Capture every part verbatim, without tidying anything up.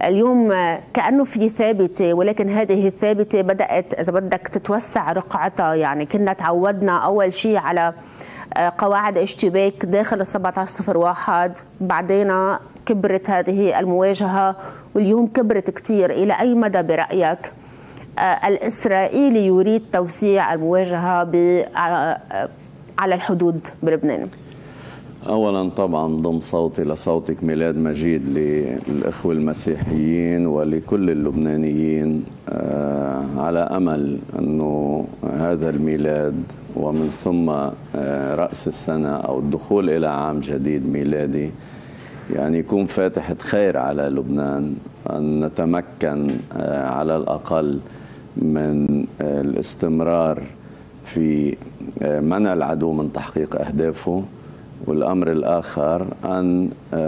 اليوم كأنه في ثابتة، ولكن هذه الثابتة بدأت إذا بدك تتوسع رقعتها. يعني كنا تعودنا أول شيء على قواعد اشتباك داخل ال سبعة عشر صفر واحد، بعدين كبرت هذه المواجهة واليوم كبرت كتير. إلى أي مدى برأيك الإسرائيلي يريد توسيع المواجهة على الحدود بلبنان؟ أولا طبعا ضم صوتي لصوتك ميلاد مجيد للإخوة المسيحيين ولكل اللبنانيين، على أمل أنه هذا الميلاد ومن ثم رأس السنة أو الدخول إلى عام جديد ميلادي يعني يكون فاتحة خير على لبنان، أن نتمكن على الأقل من الاستمرار في منع العدو من تحقيق أهدافه، والأمر الآخر أن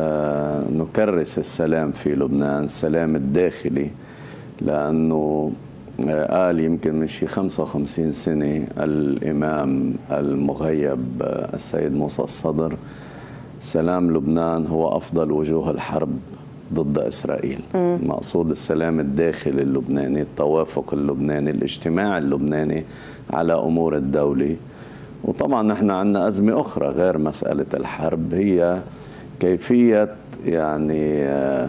نكرس السلام في لبنان، السلام الداخلي، لأنه قال يمكن من شي خمسة وخمسين سنة الإمام المغيب السيد موسى الصدر: سلام لبنان هو أفضل وجوه الحرب ضد إسرائيل. م. مقصود السلام الداخلي اللبناني، التوافق اللبناني، الاجتماع اللبناني على أمور الدولة. وطبعا نحن عندنا أزمة أخرى غير مسألة الحرب، هي كيفية يعني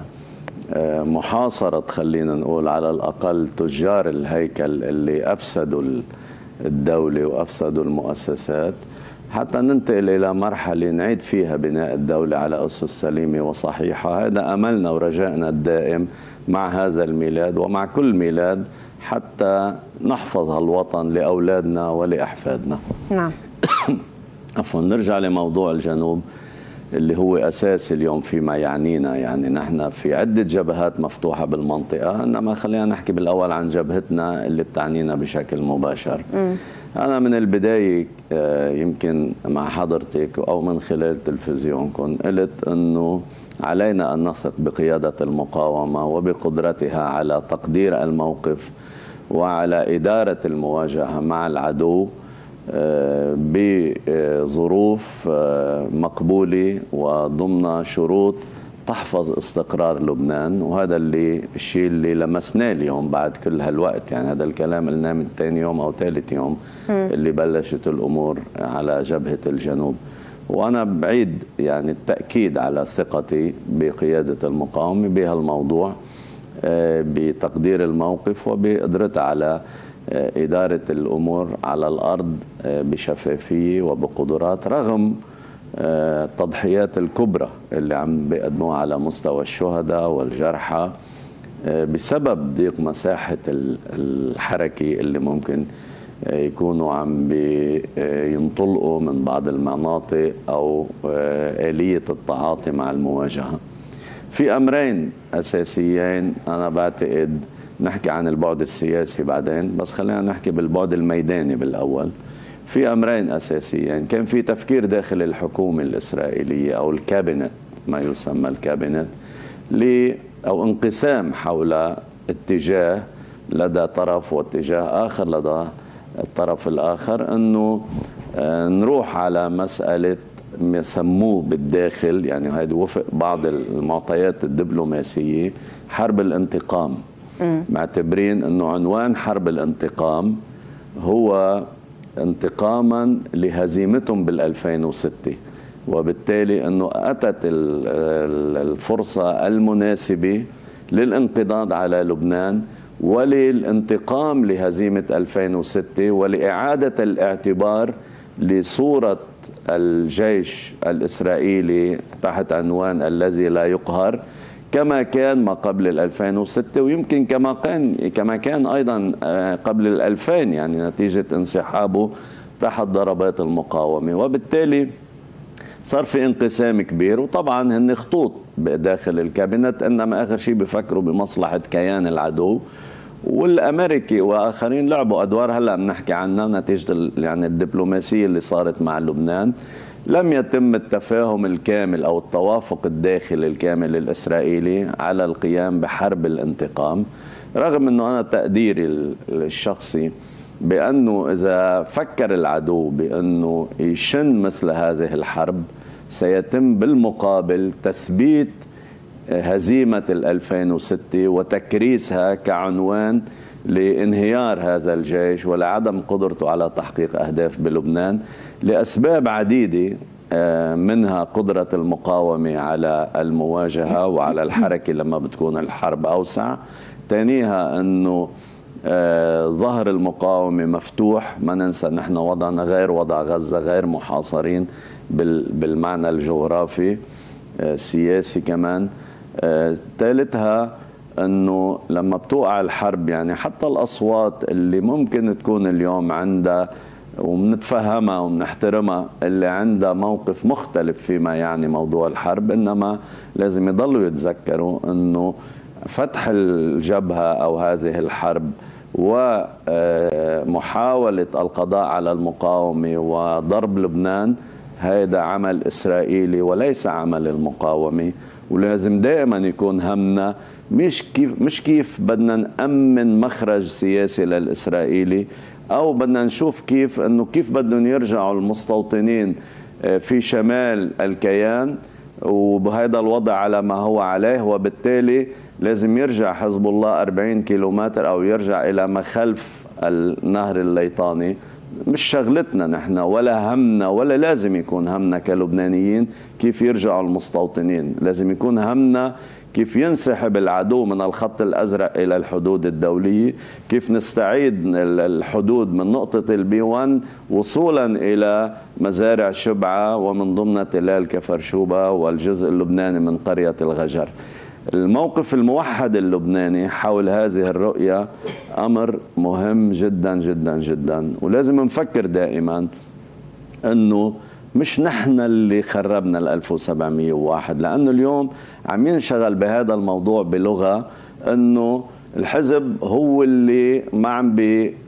محاصرة، خلينا نقول على الأقل تجار الهيكل اللي أفسدوا الدولة وأفسدوا المؤسسات، حتى ننتقل إلى مرحلة نعيد فيها بناء الدولة على أسس سليمة وصحيحة. هذا أملنا ورجائنا الدائم مع هذا الميلاد ومع كل ميلاد، حتى نحفظ الوطن لأولادنا ولأحفادنا. نعم. عفوا، نرجع لموضوع الجنوب اللي هو أساسي اليوم فيما يعنينا. يعني نحن في عدة جبهات مفتوحة بالمنطقة، إنما خلينا نحكي بالأول عن جبهتنا اللي بتعنينا بشكل مباشر. م. أنا من البداية يمكن مع حضرتك أو من خلال تلفزيونكم قلت أنه علينا أن نثق بقيادة المقاومة وبقدرتها على تقدير الموقف وعلى إدارة المواجهة مع العدو بظروف مقبولة وضمن شروط تحفظ استقرار لبنان. وهذا اللي الشيء اللي لمسناه اليوم بعد كل هالوقت. يعني هذا الكلام قلناه من ثاني يوم أو ثالث يوم اللي بلشت الأمور على جبهة الجنوب. وأنا بعيد يعني التأكيد على ثقتي بقيادة المقاومة بهالموضوع، بتقدير الموقف وبقدرتها على إدارة الأمور على الأرض بشفافية وبقدرات، رغم التضحيات الكبرى اللي عم بيقدموها على مستوى الشهداء والجرحى بسبب ضيق مساحة الحركة اللي ممكن يكونوا عم بينطلقوا من بعض المناطق أو آلية التعاطي مع المواجهة. في أمرين أساسيين أنا بعتقد، نحكي عن البعد السياسي بعدين، بس خلينا نحكي بالبعد الميداني بالأول. في أمرين أساسيين كان في تفكير داخل الحكومة الإسرائيلية أو الكابينت، ما يسمى الكابينت، ل أو انقسام حول اتجاه لدى طرف واتجاه آخر لدى الطرف الآخر، أنه نروح على مسألة يسموه بالداخل، يعني هذا وفق بعض المعطيات الدبلوماسية، حرب الانتقام. معتبرين أنه عنوان حرب الانتقام هو انتقاما لهزيمتهم بالألفين وستة، وبالتالي أنه أتت الفرصة المناسبة للانقضاض على لبنان وللانتقام لهزيمة ألفين وستة ولإعادة الاعتبار لصورة الجيش الإسرائيلي تحت عنوان الذي لا يقهر، كما كان ما قبل ألفين وستة، ويمكن كما كان كما كان أيضا قبل الألفين، يعني نتيجة انسحابه تحت ضربات المقاومة. وبالتالي صار في انقسام كبير، وطبعا هن خطوط داخل الكابينت، انما اخر شيء بفكروا بمصلحة كيان العدو، والامريكي واخرين لعبوا ادوار هلا بنحكي عنها نتيجة يعني الدبلوماسية اللي صارت مع لبنان. لم يتم التفاهم الكامل أو التوافق الداخلي الكامل الإسرائيلي على القيام بحرب الانتقام، رغم أنه أنا تقديري الشخصي بأنه إذا فكر العدو بأنه يشن مثل هذه الحرب سيتم بالمقابل تثبيت هزيمة ألفين وستة وتكريسها كعنوان لانهيار هذا الجيش ولعدم قدرته على تحقيق أهداف بلبنان لأسباب عديدة، منها قدرة المقاومة على المواجهة وعلى الحركة لما بتكون الحرب أوسع. ثانيها أنه ظهر المقاومة مفتوح، ما ننسى نحن وضعنا غير وضع غزة، غير محاصرين بالمعنى الجغرافي السياسي كمان. ثالثها أنه لما بتوقع الحرب يعني حتى الأصوات اللي ممكن تكون اليوم عندها وبنتفهمها وبنحترمها اللي عندها موقف مختلف فيما يعني موضوع الحرب، إنما لازم يضلوا يتذكروا أنه فتح الجبهة أو هذه الحرب ومحاولة القضاء على المقاومة وضرب لبنان هذا عمل إسرائيلي وليس عمل المقاومة. ولازم دائما يكون همنا مش كيف مش كيف بدنا نأمن مخرج سياسي للإسرائيلي، أو بدنا نشوف كيف أنه كيف بدهم يرجعوا المستوطنين في شمال الكيان وبهذا الوضع على ما هو عليه، وبالتالي لازم يرجع حزب الله أربعين كيلومتر أو يرجع إلى ما خلف النهر الليطاني. مش شغلتنا نحن ولا همنا ولا لازم يكون همنا كلبنانيين كيف يرجعوا المستوطنين، لازم يكون همنا كيف ينسحب العدو من الخط الأزرق إلى الحدود الدولية، كيف نستعيد الحدود من نقطة البي واحد وصولا إلى مزارع شبعة ومن ضمن تلال كفرشوبة والجزء اللبناني من قرية الغجر. الموقف الموحد اللبناني حول هذه الرؤية أمر مهم جدا جدا جدا، ولازم نفكر دائما أنه مش نحن اللي خربنا ال ألف وسبعمية وواحد، لأنه اليوم عم ينشغل بهذا الموضوع بلغة أنه الحزب هو اللي ما عم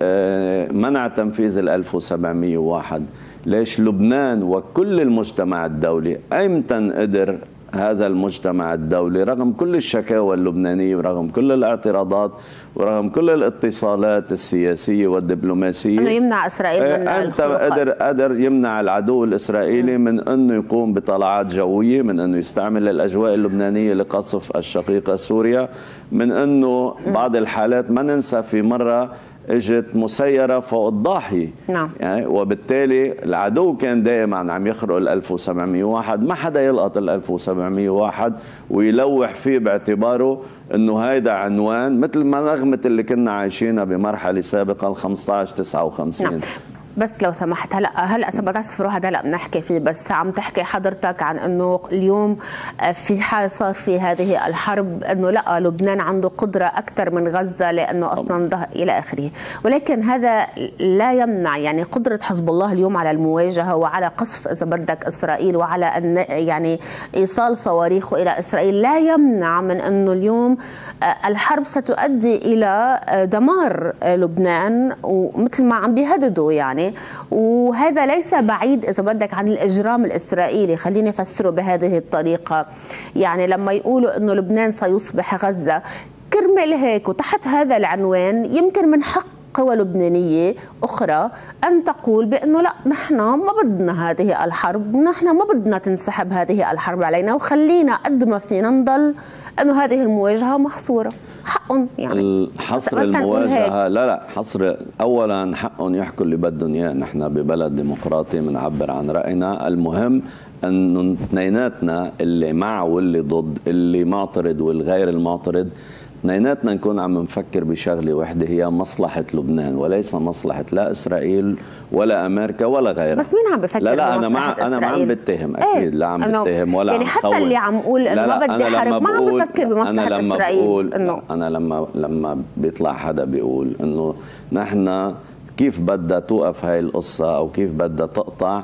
بمنع تنفيذ ال ألف وسبعمية وواحد. ليش لبنان وكل المجتمع الدولي أيمتى قدر هذا المجتمع الدولي رغم كل الشكاوى اللبنانية ورغم كل الاعتراضات ورغم كل الاتصالات السياسية والدبلوماسية انه يمنع اسرائيل من انت قدر قدر يمنع العدو الاسرائيلي من انه يقوم بطلعات جوية، من انه يستعمل الاجواء اللبنانية لقصف الشقيقة سوريا، من انه بعض الحالات ما ننسى في مرة اجت مسيرة فوق الضاحية. نعم. يعني وبالتالي العدو كان دائما عم يخرق ال ألف وسبعمية وواحد، ما حدا يلقط ال ألف وسبعمية وواحد ويلوح فيه باعتباره انه هيدا عنوان، مثل ما نغمة اللي كنا عايشينها بمرحلة سابقة ال خمسة عشر تسعة وخمسين. نعم. بس لو سمحت، هلا هلا سبعة عشر صفر واحد هلا بنحكي فيه، بس عم تحكي حضرتك عن انه اليوم في حال صار في هذه الحرب انه لا لبنان عنده قدره اكثر من غزه لانه اصلا ظهر الى اخره، ولكن هذا لا يمنع يعني قدره حزب الله اليوم على المواجهه وعلى قصف اذا بدك اسرائيل وعلى ان يعني ايصال صواريخه الى اسرائيل، لا يمنع من انه اليوم الحرب ستؤدي الى دمار لبنان ومثل ما عم بيهددوا يعني، وهذا ليس بعيد إذا بدك عن الإجرام الإسرائيلي. خليني أفسره بهذه الطريقة، يعني لما يقولوا أنه لبنان سيصبح غزة كرمال هيك وتحت هذا العنوان يمكن من حق قوى لبنانية أخرى أن تقول بأنه لا نحن ما بدنا هذه الحرب، نحن ما بدنا تنسحب هذه الحرب علينا، وخلينا قد ما فينا نضل أنه هذه المواجهة محصورة. حقهم يعني حصر المواجهة، لا لا حصر، أولا حقهم يحكوا اللي بدهم إياه، نحن ببلد ديمقراطي بنعبر عن رأينا، المهم أنه اثنيناتنا اللي مع واللي ضد، اللي معترض والغير المعترض، اثنيناتنا نكون عم نفكر بشغله وحده هي مصلحه لبنان وليس مصلحه لا اسرائيل ولا امريكا ولا غيرها. بس مين عم بفكر؟ لا لا انا ما انا ما عم بتهم اكيد، ايه؟ لا عم بتهم ولا يعني عم حتى خوف. اللي عم يقول انه ما بدي حرب ما عم بفكر بمصلحه اسرائيل. انه انا لما لما بيطلع حدا بيقول انه نحن كيف بدها توقف هاي القصه او كيف بدها تقطع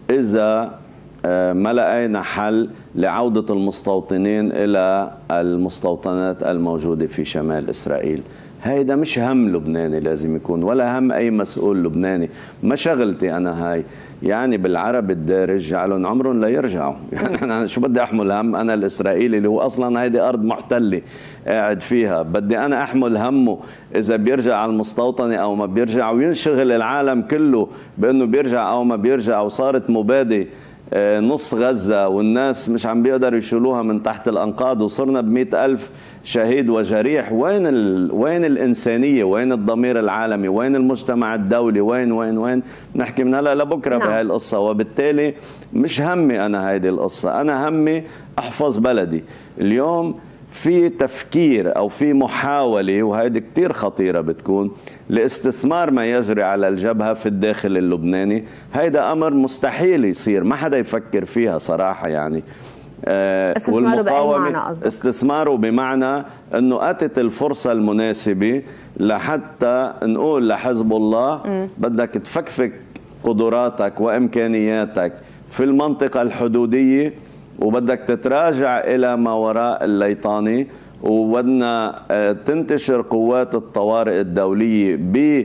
اذا ما لقينا حل لعودة المستوطنين إلى المستوطنات الموجودة في شمال إسرائيل، هيدا مش هم لبناني لازم يكون ولا هم أي مسؤول لبناني، ما شغلتي أنا هاي. يعني بالعرب الدارج جعلهم عمرهم لا يرجعوا، يعني أنا شو بدي أحمل هم أنا الإسرائيلي اللي هو أصلا هيدي أرض محتلة قاعد فيها، بدي أنا أحمل همه إذا بيرجع على المستوطنة أو ما بيرجع، وينشغل العالم كله بأنه بيرجع أو ما بيرجع، وصارت مبادئ نص غزة والناس مش عم بيقدروا يشيلوها من تحت الأنقاض وصرنا بمئة ألف شهيد وجريح، وين ال... وين الإنسانية؟ وين الضمير العالمي؟ وين المجتمع الدولي؟ وين وين وين نحكي من هلا لبكرة نعم. بهاي القصة. وبالتالي مش همي أنا هيدي القصة، أنا همي أحفظ بلدي. اليوم في تفكير أو في محاولة، وهيدي كتير خطيرة بتكون، لاستثمار ما يجري على الجبهة في الداخل اللبناني. هيدا أمر مستحيل يصير، ما حدا يفكر فيها صراحة يعني. استثماره بأي معنى قصدك؟ استثماره بمعنى أنه أتت الفرصة المناسبة لحتى نقول لحزب الله م. بدك تفكفك قدراتك وإمكانياتك في المنطقة الحدودية، وبدك تتراجع إلى ما وراء الليطاني، وبدنا تنتشر قوات الطوارئ الدولية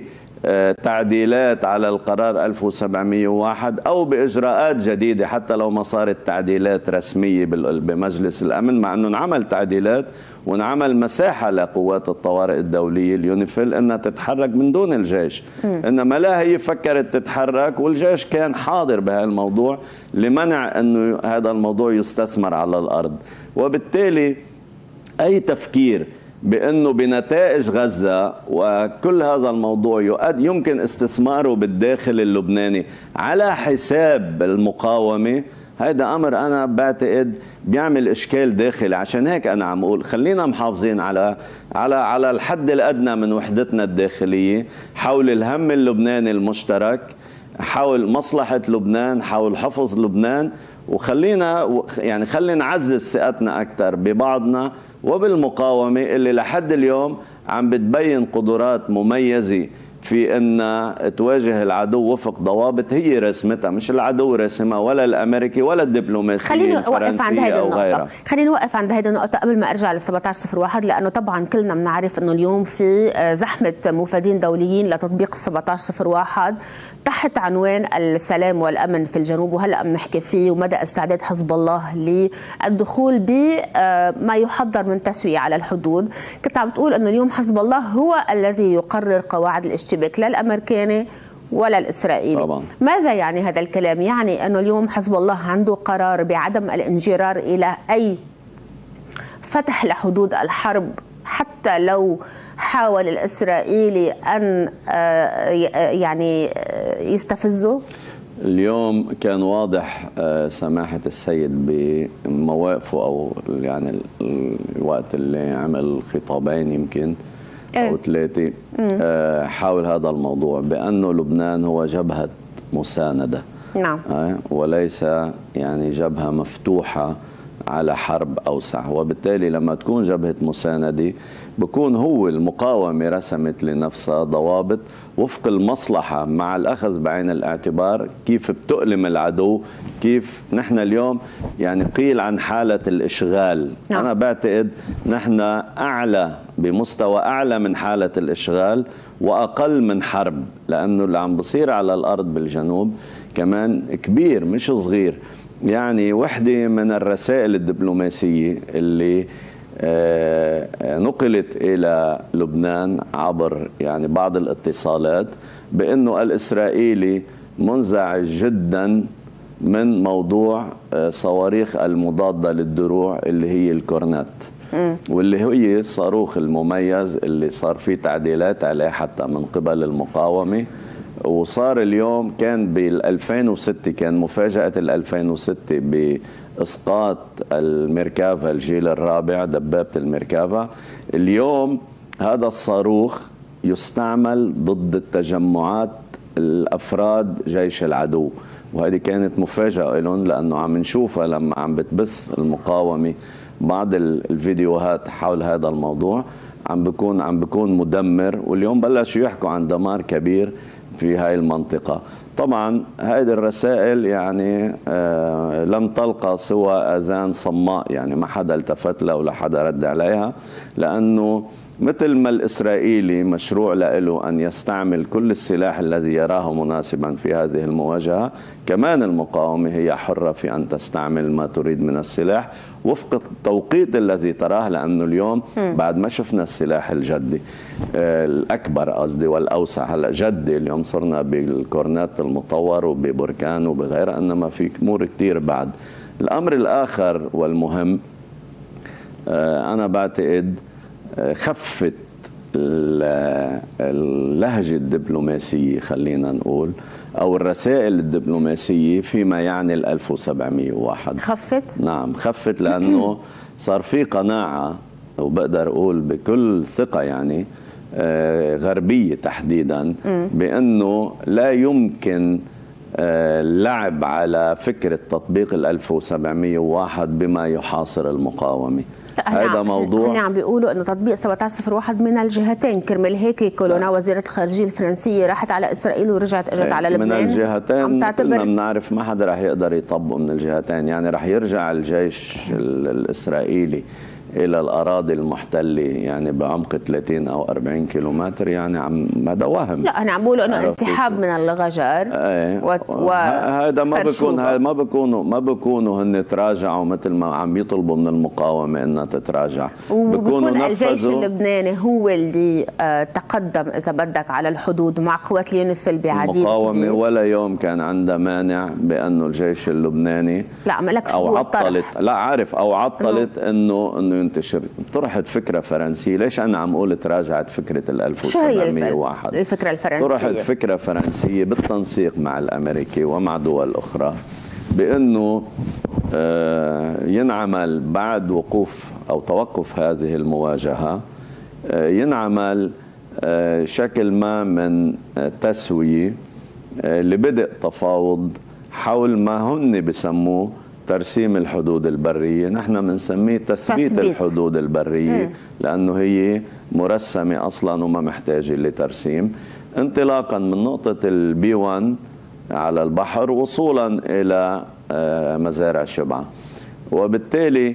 بتعديلات على القرار ألف وسبعمئة وواحد أو بإجراءات جديدة، حتى لو ما صارت تعديلات رسمية بمجلس الأمن، مع أنه انعمل تعديلات وانعمل مساحة لقوات الطوارئ الدولية اليونيفيل أنها تتحرك من دون الجيش. م. إنما لا، هي فكرت تتحرك والجيش كان حاضر بهالموضوع لمنع أنه هذا الموضوع يستثمر على الأرض. وبالتالي أي تفكير بأنه بنتائج غزة وكل هذا الموضوع يمكن استثماره بالداخل اللبناني على حساب المقاومة، هذا أمر أنا بعتقد بيعمل إشكال داخلي. عشان هيك أنا عم أقول خلينا محافظين على على على الحد الأدنى من وحدتنا الداخلية حول الهم اللبناني المشترك، حول مصلحة لبنان، حول حفظ لبنان، وخلينا يعني خلينا نعزز ثقتنا أكثر ببعضنا وبالمقاومة اللي لحد اليوم عم بتبين قدرات مميزة في أن تواجه العدو وفق ضوابط هي رسمتها، مش العدو رسمها ولا الأمريكي ولا الدبلوماسية الفرنسية أو غيرها. خلينا نوقف عند هذه النقطة قبل ما أرجع ل سبعة عشر صفر واحد، لأنه طبعا كلنا بنعرف أنه اليوم في زحمة مفادين دوليين لتطبيق سبعة عشر صفر واحد تحت عنوان السلام والأمن في الجنوب، وهلأ بنحكي فيه ومدى استعداد حزب الله للدخول بما يحضر من تسوية على الحدود. كنت عم تقول أنه اليوم حزب الله هو الذي يقرر قواعد الاشتباك، لا الأمريكاني ولا الإسرائيلي. طبعا. ماذا يعني هذا الكلام؟ يعني أنه اليوم حزب الله عنده قرار بعدم الانجرار إلى أي فتح لحدود الحرب، حتى لو حاول الإسرائيلي أن يعني يستفزه؟ اليوم كان واضح سماحة السيد بمواقفه، أو يعني الوقت اللي عمل خطابين يمكن أو ثلاثة حول هذا الموضوع، بأنه لبنان هو جبهة مساندة. نعم. وليس يعني جبهة مفتوحة على حرب أوسع. وبالتالي لما تكون جبهة مساندة بكون هو المقاومة رسمت لنفسها ضوابط وفق المصلحة، مع الأخذ بعين الاعتبار كيف بتؤلم العدو، كيف نحن اليوم يعني قيل عن حالة الإشغال. نعم. أنا بعتقد نحن أعلى بمستوى أعلى من حالة الإشغال وأقل من حرب، لأنه اللي عم بصير على الأرض بالجنوب كمان كبير مش صغير. يعني وحدة من الرسائل الدبلوماسية اللي نقلت إلى لبنان عبر يعني بعض الاتصالات بأنه الإسرائيلي منزعج جدا من موضوع صواريخ المضادة للدروع اللي هي الكورنت، واللي هي الصاروخ المميز اللي صار فيه تعديلات عليه حتى من قبل المقاومة. وصار اليوم كان بال ألفين وستة كان مفاجأة ال ألفين وستة بإسقاط الميركافا الجيل الرابع دبابة الميركافا. اليوم هذا الصاروخ يستعمل ضد التجمعات الأفراد جيش العدو، وهذه كانت مفاجأة لهم لأنه عم نشوفها لما عم بتبث المقاومة بعض الفيديوهات حول هذا الموضوع، عم بيكون عم بيكون مدمر. واليوم بلشوا يحكوا عن دمار كبير في هاي المنطقة. طبعا هذه الرسائل يعني آه لم تلقى سوى أذان صماء، يعني ما حدا التفت لها ولا حدا رد عليها، لأنه مثل ما الإسرائيلي مشروع له أن يستعمل كل السلاح الذي يراه مناسبا في هذه المواجهة، كمان المقاومة هي حرة في أن تستعمل ما تريد من السلاح وفق التوقيت الذي تراه، لأنه اليوم بعد ما شفنا السلاح الجدي الأكبر قصدي والأوسع، هلا جدي اليوم صرنا بالكورنات المطور وببركان وبغيرها، إنما في أمور كتير بعد. الأمر الآخر والمهم، أنا بعتقد خفت اللهجة الدبلوماسية، خلينا نقول، أو الرسائل الدبلوماسية فيما يعني ال ألف وسبعمئة وواحد. خفت؟ نعم خفت، لأنه صار في قناعة، وبقدر أقول بكل ثقة يعني غربية تحديدا، بأنه لا يمكن اللعب على فكرة تطبيق ال ألف وسبعمئة وواحد بما يحاصر المقاومة. هذا موضوع. هن عم بيقولوا انه تطبيق سبعة عشر صفر واحد من الجهتين، كرمال هيك كولونا وزيرة الخارجية الفرنسية راحت على اسرائيل ورجعت اجت على لبنان. من الجهتين كلنا بنعرف ما حدا رح يقدر يطبقه من الجهتين، يعني رح يرجع الجيش الاسرائيلي الى الاراضي المحتله يعني بعمق ثلاثين او أربعين كيلومتر، يعني عم هذا وهم. لا انا عم بقول انه انسحاب من الغجر. ايه و... هذا ما بيكون هذا ما بيكونوا ما بيكونوا هن تراجعوا مثل ما عم يطلبوا من المقاومه انها تتراجع، بيكونوا الجيش اللبناني هو اللي تقدم اذا بدك على الحدود مع قوات اليونيفيل بعديد. المقاومه ولا يوم كان عندها مانع بانه الجيش اللبناني لا مالكش او عطلت لا عارف او عطلت انه انه ينتشر. طرحت فكره فرنسيه، ليش انا عم اقول تراجعت فكره ال ألف وسبعمئة وواحد؟ الفكره الفرنسيه طرحت فكره فرنسيه بالتنسيق مع الامريكي ومع دول اخرى بانه ينعمل بعد وقوف او توقف هذه المواجهه، ينعمل شكل ما من تسويه لبدء تفاوض حول ما هن بسموه ترسيم الحدود البرية. نحن بنسميه تثبيت الحدود البرية، مم. لأنه هي مرسمة أصلا وما محتاجة لترسيم، انطلاقا من نقطة البي واحد على البحر وصولا إلى مزارع شبعة. وبالتالي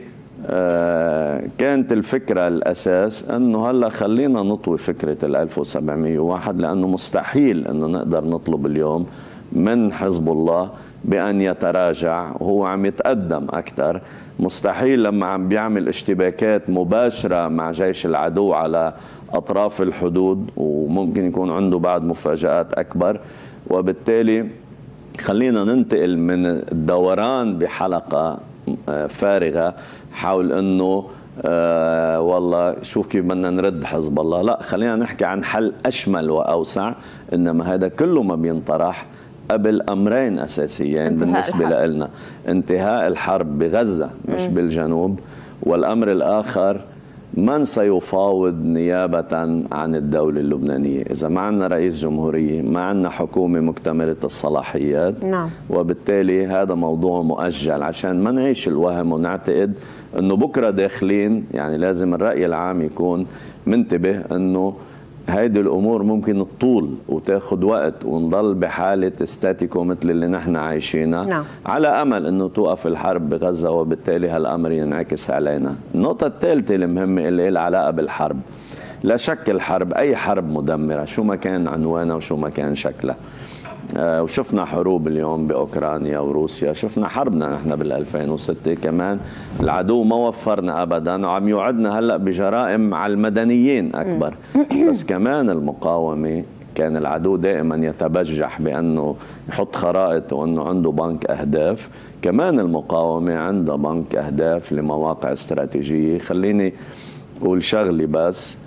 كانت الفكرة الأساس أنه هلا خلينا نطوي فكرة ال ألف وسبعمئة وواحد، لأنه مستحيل أنه نقدر نطلب اليوم من حزب الله بأن يتراجع وهو عم يتقدم أكثر. مستحيل لما عم بيعمل اشتباكات مباشرة مع جيش العدو على أطراف الحدود، وممكن يكون عنده بعد مفاجآت أكبر. وبالتالي خلينا ننتقل من الدوران بحلقة فارغة حول أنه آه والله شوف كيف بدنا نرد حزب الله، لا خلينا نحكي عن حل أشمل وأوسع. إنما هذا كله ما بينطرح قبل أمرين أساسيين بالنسبة لنا: انتهاء الحرب بغزة مش م. بالجنوب، والأمر الآخر من سيفاوض نيابة عن الدولة اللبنانية. إذا ما عندنا رئيس جمهورية، ما عندنا حكومة مكتملة الصلاحيات، نعم. وبالتالي هذا موضوع مؤجل عشان ما نعيش الوهم ونعتقد أنه بكرة داخلين. يعني لازم الرأي العام يكون منتبه أنه هيدي الأمور ممكن تطول وتاخد وقت ونضل بحالة استاتيكو مثل اللي نحن عايشينها، نعم. على أمل أنه توقف الحرب بغزة وبالتالي هالأمر ينعكس علينا. النقطة الثالثة المهمة اللي لها علاقة بالحرب، لا شك الحرب أي حرب مدمرة شو ما كان عنوانها وشو ما كان شكلها. آه وشفنا حروب اليوم بأوكرانيا وروسيا، شفنا حربنا نحن بالألفين وستة كمان، العدو ما وفرنا أبدا وعم يوعدنا هلأ بجرائم على المدنيين أكبر. بس كمان المقاومة كان العدو دائما يتبجح بأنه يحط خرائط وأنه عنده بنك أهداف. كمان المقاومة عندها بنك أهداف لمواقع استراتيجية. خليني أقول شغلي بس،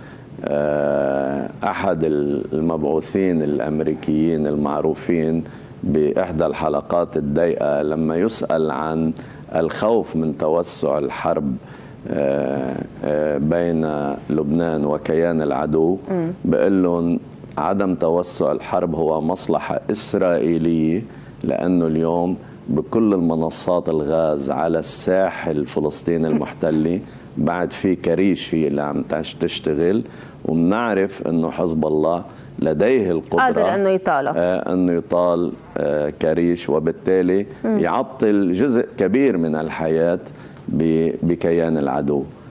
أحد المبعوثين الأمريكيين المعروفين بإحدى الحلقات الضيقة لما يسأل عن الخوف من توسع الحرب بين لبنان وكيان العدو، بقول لهم عدم توسع الحرب هو مصلحة إسرائيلية، لأنه اليوم بكل المنصات الغاز على الساحل الفلسطيني المحتلي بعد في كريش هي اللي عم تشتغل، وبنعرف انه حزب الله لديه القدره قادر انه يطاله آه انه يطال آه كريش، وبالتالي م. يعطل جزء كبير من الحياه بكيان العدو.